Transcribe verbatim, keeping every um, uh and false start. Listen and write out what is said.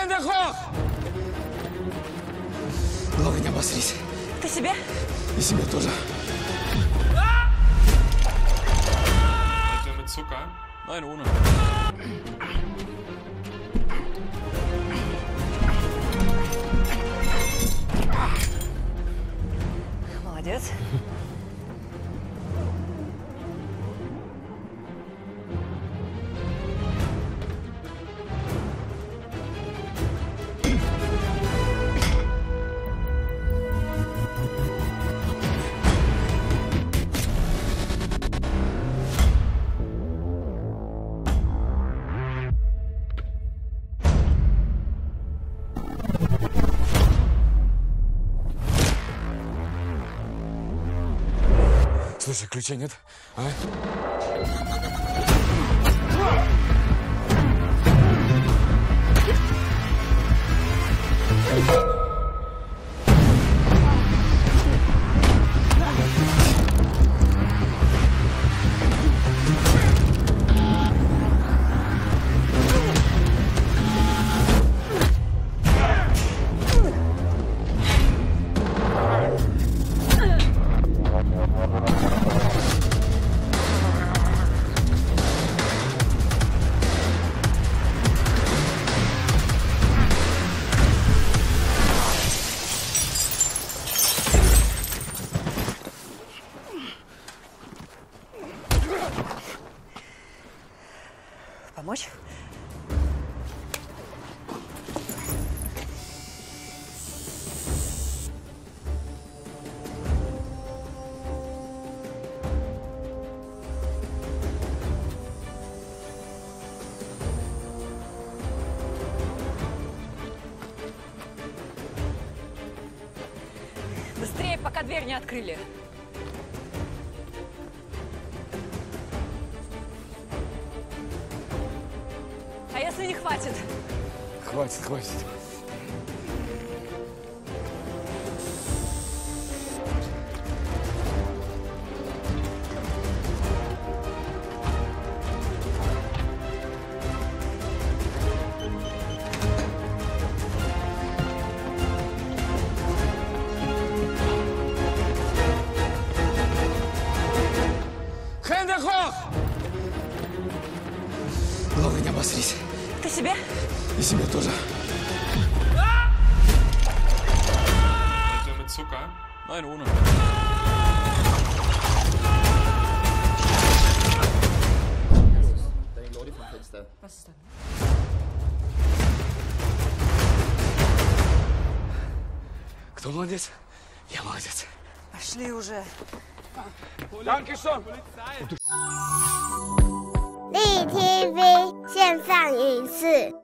Hände hoch! Главное, не обосрись. Ты себе? И себе тоже. Mit Zucker? Nein, ohne. Молодец. Слушай, ключей нет, а? Помочь? Быстрее, пока дверь не открыли. А если не хватит? Хватит, хватит. Hände hoch! Главное, не обосрись. Ты себе? И себе тоже. Mit Zucker? Nein, ohne. Was ist da? Кто молодец? Я молодец. Пошли уже. Danke schön. 立 T V 线上影视。